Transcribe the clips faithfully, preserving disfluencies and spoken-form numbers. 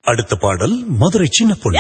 அடுத்த பாடல் மதுரை சின்ன பொண்ணு.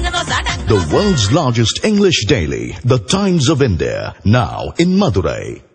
The world's largest English daily, The Times of India, now in Madurai.